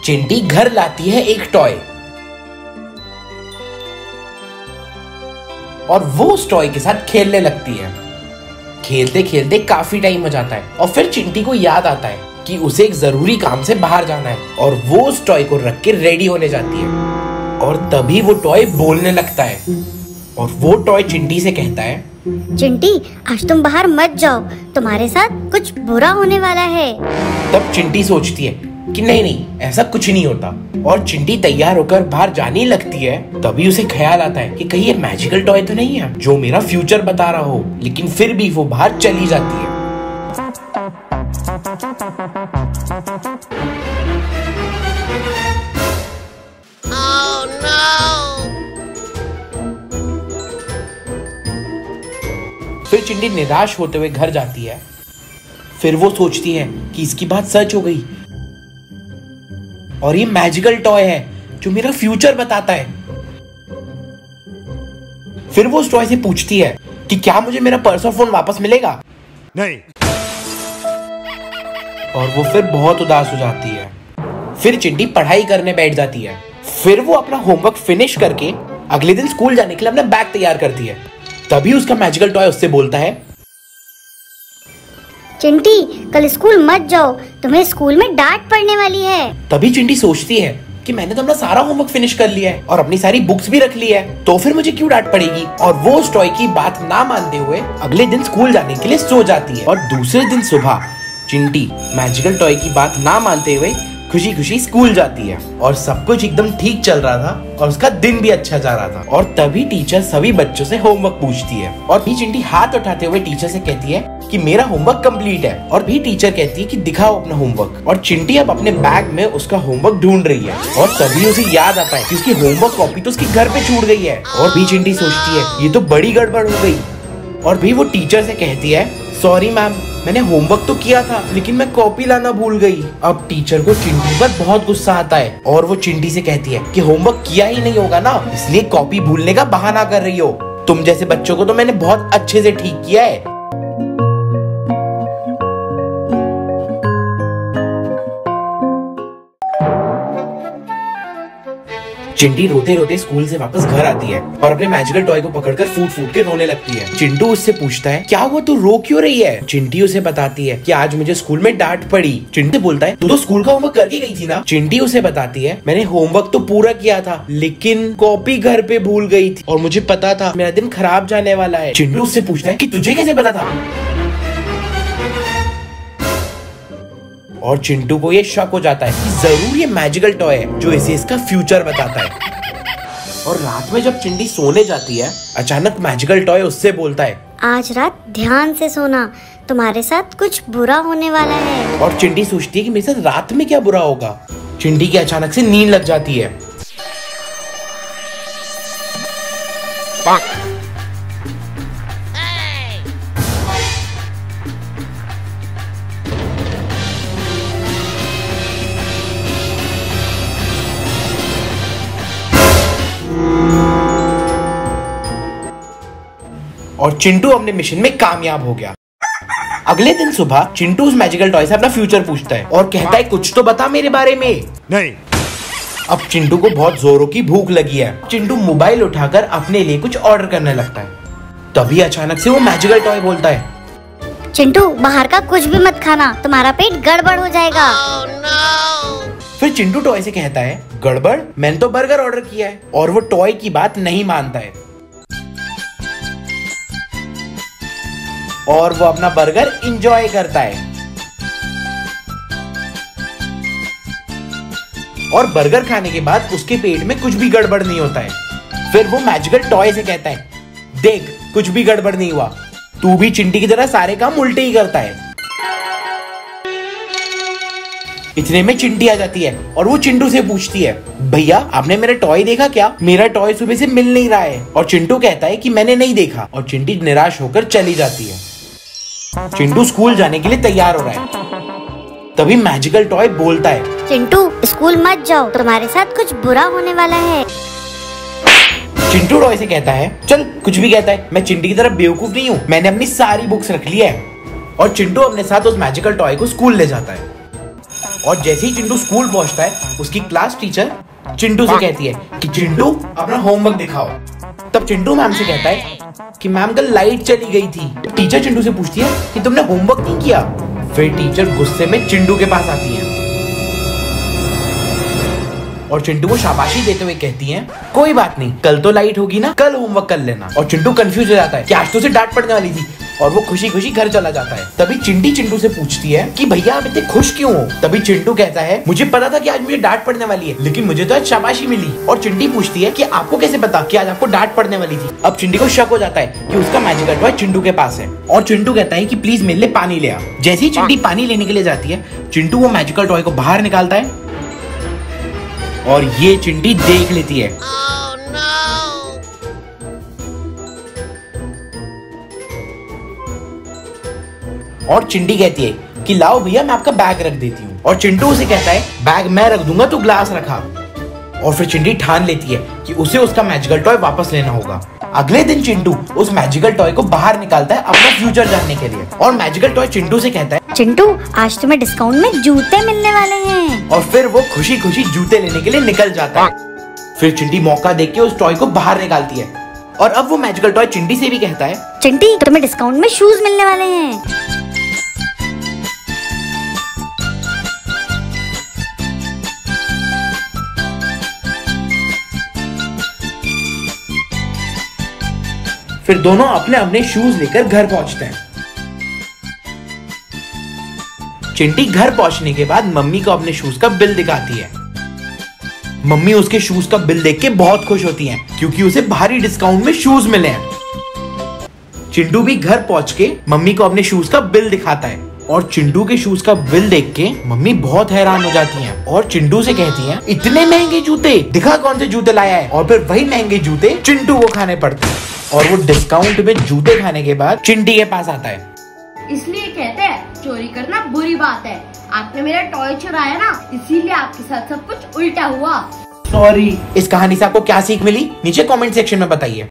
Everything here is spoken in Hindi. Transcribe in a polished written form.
चिंटी घर लाती है एक टॉय और वो उस टॉय के साथ खेलने लगती है। खेलते खेलते काफी टाइम हो जाता है और फिर चिंटी को याद आता है कि उसे एक जरूरी काम से बाहर जाना है और वो उस टॉय को रख के रेडी होने जाती है और तभी वो टॉय बोलने लगता है और वो टॉय चिंटी से कहता है, चिंटी आज तुम बाहर मत जाओ, तुम्हारे साथ कुछ बुरा होने वाला है। तब चिंटी सोचती है कि नहीं नहीं ऐसा कुछ नहीं होता और चिंटी तैयार होकर बाहर जाने लगती है। तभी उसे ख्याल आता है कि कहीं ये मैजिकल टॉय तो नहीं है जो मेरा फ्यूचर बता रहा हो, लेकिन फिर भी वो बाहर चली जाती है। Oh, no! फिर चिंटी निराश होते हुए घर जाती है। फिर वो सोचती है कि इसकी बात सच हो गई और ये मैजिकल टॉय है जो मेरा फ्यूचर बताता है। फिर वो उस टॉय से पूछती है कि क्या मुझे मेरा पर्स और फोन वापस मिलेगा? नहीं। और वो फिर बहुत उदास हो जाती है। फिर चिंटी पढ़ाई करने बैठ जाती है। फिर वो अपना होमवर्क फिनिश करके अगले दिन स्कूल जाने के लिए अपना बैग तैयार करती है। तभी उसका मैजिकल टॉय उससे बोलता है, चिंटी कल स्कूल मत जाओ, तुम्हें स्कूल में डांट पड़ने वाली है। तभी चिंटी सोचती है कि मैंने तो अपना सारा होमवर्क फिनिश कर लिया है और अपनी सारी बुक्स भी रख ली है, तो फिर मुझे क्यों डांट पड़ेगी। और वो उस टॉय की बात ना मानते हुए अगले दिन स्कूल जाने के लिए सो जाती है। और दूसरे दिन सुबह चिंटी मैजिकल टॉय की बात ना मानते हुए खुशी खुशी स्कूल जाती है और सब कुछ एकदम ठीक चल रहा था और उसका दिन भी अच्छा जा रहा था। और तभी टीचर सभी बच्चों से होमवर्क पूछती है और भी चिंटी हाथ उठाते हुए टीचर से कहती है कि मेरा होमवर्क कंप्लीट है। और भी टीचर कहती है कि दिखाओ अपना होमवर्क। और चिंटी अब अपने बैग में उसका होमवर्क ढूंढ रही है और तभी उसे याद आता है कि उसकी होमवर्क कॉपी तो उसके घर पे छूट गई है। और भी चिंटी सोचती है ये तो बड़ी गड़बड़ हो गई और भी वो टीचर से कहती है, सॉरी मैम, मैंने होमवर्क तो किया था लेकिन मैं कॉपी लाना भूल गई। अब टीचर को चिंटी पर बहुत गुस्सा आता है और वो चिंटी से कहती है कि होमवर्क किया ही नहीं होगा ना, इसलिए कॉपी भूलने का बहाना कर रही हो। तुम जैसे बच्चों को तो मैंने बहुत अच्छे से ठीक किया है। चिंटी रोते रोते स्कूल से वापस घर आती है और अपने मैजिकल टॉय को पकड़कर फूट फूट के रोने लगती है। चिंटू उससे पूछता है, क्या हुआ, तू रो क्यों रही है? चिंटी उसे बताती है कि आज मुझे स्कूल में डांट पड़ी। चिंटू बोलता है, तू तो स्कूल का होमवर्क करके गई थी ना? चिंटी उसे बताती है, मैंने होमवर्क तो पूरा किया था लेकिन कॉपी घर पे भूल गई थी और मुझे पता था मेरा दिन खराब जाने वाला है। चिंटू उससे पूछता है कि तुझे कैसे पता था? और चिंटू को ये शक हो जाता है कि जरूर ये मैजिकल टॉय है जो इसे इसका फ्यूचर बताता है। और रात में जब चिंटी सोने जाती है, अचानक मैजिकल टॉय उससे बोलता है, आज रात ध्यान से सोना, तुम्हारे साथ कुछ बुरा होने वाला है। और चिंटी सोचती है कि मेरे साथ रात में क्या बुरा होगा। चिंटी की अचानक से नींद लग जाती है। और चिंटू अपने मिशन में कामयाब हो गया। अगले दिन सुबह चिंटू उस मैजिकल टॉय से अपना फ्यूचर पूछता है और कहता है, कुछ तो बता मेरे बारे में। नहीं। अब चिंटू को बहुत जोरों की भूख लगी है। चिंटू मोबाइल उठाकर अपने लिए कुछ ऑर्डर करने लगता है। तभी अचानक से वो मैजिकल टॉय बोलता है, चिंटू बाहर का कुछ भी मत खाना, तुम्हारा पेट गड़बड़ हो जाएगा। Oh, no! फिर चिंटू टॉय से कहता है, गड़बड़? मैंने तो बर्गर ऑर्डर किया है। और वो टॉय की बात नहीं मानता है और वो अपना बर्गर एंजॉय करता है। और बर्गर खाने के बाद उसके पेट में कुछ भी गड़बड़ नहीं होता है। फिर वो मैजिकल टॉय से कहता है, देख कुछ भी गड़बड़ नहीं हुआ, तू भी चिंटी की तरह सारे काम उल्टे ही करता है। इतने में चिंटी आ जाती है और वो चिंटू से पूछती है, भैया आपने मेरा टॉय देखा क्या? मेरा टॉय सुबह से मिल नहीं रहा है। और चिंटू कहता है कि मैंने नहीं देखा और चिंटी निराश होकर चली जाती है। चिंटू स्कूल जाने के लिए तैयार हो रहा है। तभी मैजिकल टॉय बोलता है, चिंटू स्कूल मत जाओ, तुम्हारे साथ कुछ बुरा होने वाला है। चिंटू टॉय से कहता है, चल कुछ भी कहता है, मैं चिंटी की तरह बेवकूफ नहीं हूँ, मैंने अपनी सारी बुक्स रख ली है। और चिंटू अपने साथ उस मैजिकल टॉय को स्कूल ले जाता है। और जैसे ही चिंटू स्कूल पहुंचता है उसकी क्लास टीचर चिंटू से कहती है कि चिंटू अपना होमवर्क दिखाओ। तब चिंटू मैम से कहता है कि मैम कल लाइट चली गई थी। टीचर चिंटू से पूछती है कि तुमने होमवर्क नहीं किया। फिर टीचर गुस्से में चिंटू के पास आती है और चिंटू को शाबाशी देते हुए कहती हैं कोई बात नहीं, कल तो लाइट होगी ना, कल होमवर्क कर लेना। और चिंटू कंफ्यूज हो जाता है कि आज तो उसे डांट पड़ने वाली थी और वो खुशी खुशी घर चला जाता है। तभी चिंटी चिंटू से पूछती है कि भैया आप इतने खुश क्यों हो। तभी चिंटू कहता है मुझे पता था कि आज मुझे डांट पड़ने वाली है, लेकिन मुझे तो आज शाबाशी मिली। और चिंटी पूछती है कि आपको कैसे पता कि आज आपको डांट पड़ने वाली थी। अब चिंटी को शक हो जाता है कि उसका मैजिकल टॉय चिंटू के पास है और चिंटू कहता है कि प्लीज मेरे लिए पानी ले आ। जैसे ही चिंटी पानी लेने के लिए जाती है, चिंटू वो मैजिकल टॉय को बाहर निकालता है और ये चिंटी देख लेती है। Oh no! और चिंटी कहती है कि लाओ भैया मैं आपका बैग रख देती हूँ। और चिंटू उसे कहता है बैग मैं रख दूंगा, तू ग्लास रखा। और फिर चिंटी ठान लेती है कि उसे उसका मैजिकल टॉय वापस लेना होगा। अगले दिन चिंटू उस मैजिकल टॉय को बाहर निकालता है अपना फ्यूचर जानने के लिए। और मैजिकल टॉय चिंटू से कहता है चिंटू आज तुम्हें डिस्काउंट में जूते मिलने वाले हैं। और फिर वो खुशी खुशी जूते लेने के लिए निकल जाता है। फिर चिंटी मौका देख के उस टॉय को बाहर निकालती है और अब वो मैजिकल टॉय चिंटी से भी कहता है चिंटी तुम्हें डिस्काउंट में शूज मिलने वाले हैं। फिर दोनों अपने अपने शूज लेकर घर पहुंचते हैं। चिंटी घर पहुंचने के बाद मम्मी को अपने शूज का बिल दिखाती है। मम्मी उसके शूज का बिल देख के बहुत खुश होती हैं क्योंकि उसे भारी डिस्काउंट में शूज मिले हैं। चिंटू भी घर पहुंच के मम्मी को अपने शूज का बिल दिखाता है और चिंटू के शूज का बिल देख के मम्मी बहुत हैरान हो जाती हैं और चिंटू से कहती हैं इतने महंगे जूते, दिखा कौन से जूते लाया है। और फिर वही महंगे जूते चिंटू को खाने पड़ते हैं और वो डिस्काउंट में जूते खाने के बाद चिंटी के पास आता है। इसलिए कहते हैं चोरी करना बुरी बात है। आपने मेरा टॉय चुराया ना, इसीलिए आपके साथ सब कुछ उल्टा हुआ। सॉरी। इस कहानी से आपको क्या सीख मिली नीचे कमेंट सेक्शन में बताइए।